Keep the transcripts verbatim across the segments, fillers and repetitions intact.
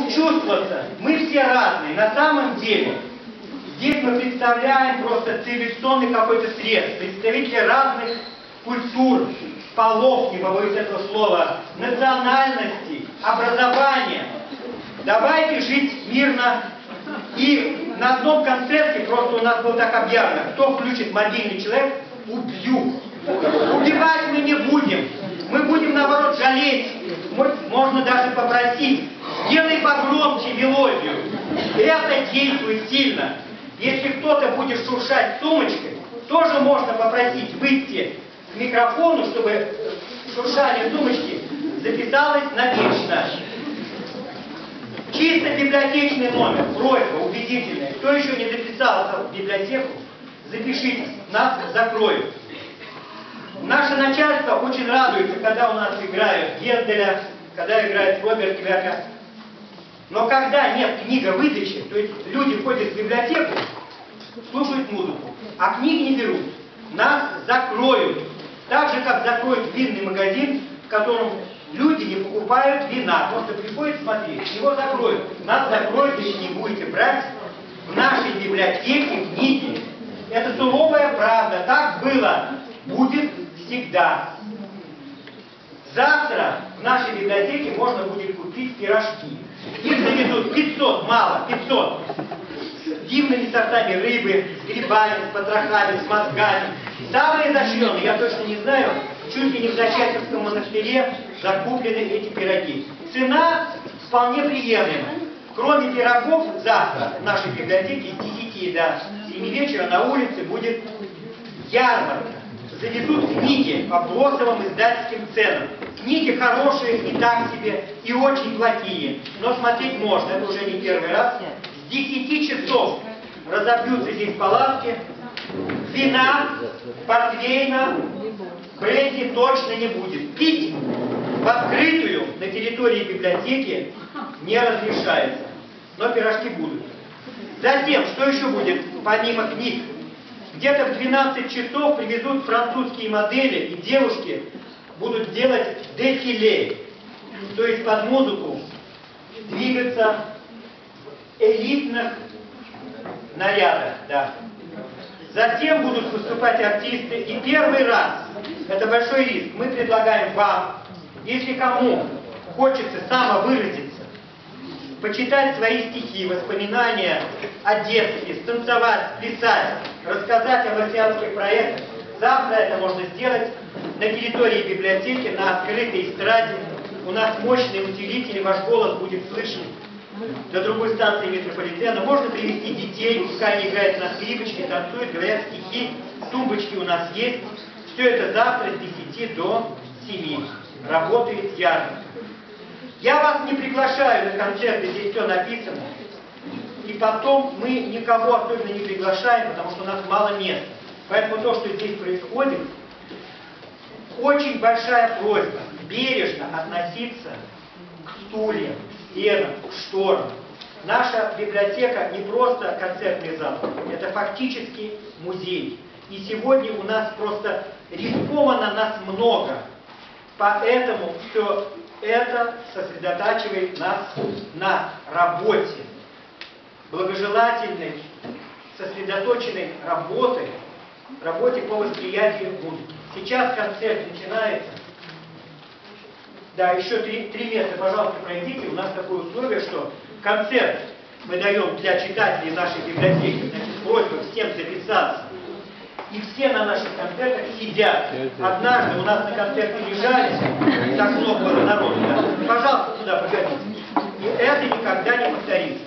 могут чувствоваться. Мы все разные. На самом деле, здесь мы представляем просто цивилизационный какой-то срез, представители разных культур, полов, не побоюсь этого слова, национальностей, образования. Давайте жить мирно. И на одном концерте просто у нас было так объявлено: кто включит мобильный человек, убью. Убивать мы не будем. Мы будем, наоборот, жалеть. Можно даже попросить: сделай погромче мелодию. Это действует сильно. Если кто-то будет шуршать сумочкой, тоже можно попросить выйти к микрофону, чтобы шуршание сумочки записалось навечно. Чисто библиотечный номер, просьба убедительная. Кто еще не записался в библиотеку, запишитесь, нас закроют. Наше начальство очень радуется, когда у нас играют Генделя, когда играет Роберт Кверка. Но когда нет книговыдачи, то есть люди ходят в библиотеку, слушают музыку, а книги не берут, нас закроют. Так же, как закроют винный магазин, в котором люди не покупают вина, просто приходят смотреть, его закроют. Нас закроют, если не будете брать в нашей библиотеке книги. Это суровая правда, так было, будет всегда. Завтра в нашей библиотеке можно будет купить пирожки. Их завезут пятьсот, мало, пятьсот. С дивными сортами рыбы, с грибами, с потрохами, с мозгами. Самые изощренные, я точно не знаю, чуть ли не в Зачатковском монастыре закуплены эти пироги. Цена вполне приемлема. Кроме пирогов, завтра в нашей библиотеке с десяти до семи вечера на улице будет ярмарка. Завезут книги по бросовым издательским ценам. Книги хорошие и так себе, и очень плохие. Но смотреть можно, это уже не первый раз. С десяти часов разобьются здесь палатки. Вина, портвейна, бренди точно не будет. Пить в открытую на территории библиотеки не разрешается. Но пирожки будут. Затем, что еще будет, помимо книг? Где-то в двенадцать часов привезут французские модели, и девушки будут делать дефиле. То есть под музыку двигаться в элитных нарядах. Да. Затем будут выступать артисты. И первый раз, это большой риск, мы предлагаем вам, если кому хочется самовыразиться, почитать свои стихи, воспоминания о детстве, станцевать, писать, рассказать о марсианских проектах. Завтра это можно сделать на территории библиотеки, на открытой эстраде. У нас мощные усилители, ваш голос будет слышен до другой станции метрополитена. Можно привести детей, пускай они играют на скрипочке, танцуют, говорят стихи. Тумбочки у нас есть. Все это завтра с десяти до семи. Работает ярмарка. Я вас не приглашаю на концерты, здесь все написано. И потом мы никого особенно не приглашаем, потому что у нас мало места. Поэтому то, что здесь происходит, очень большая просьба бережно относиться к стульям, стенам, к шторам. Наша библиотека не просто концертный зал, это фактически музей. И сегодня у нас просто рисковано нас много. Поэтому все это сосредотачивает нас на работе. Благожелательной, сосредоточенной работы, работе по восприятию музыки. Сейчас концерт начинается. Да, еще три, три места, пожалуйста, пройдите. У нас такое условие, что концерт мы даем для читателей нашей библиотеки. Значит, просьба всем записаться. И все на наших концертах сидят. Однажды у нас на концерте лежали, так много было народу. Да? Пожалуйста, сюда погодите. И это никогда не повторится.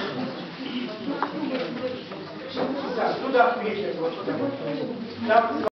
Так, туда, вечер, вот сюда.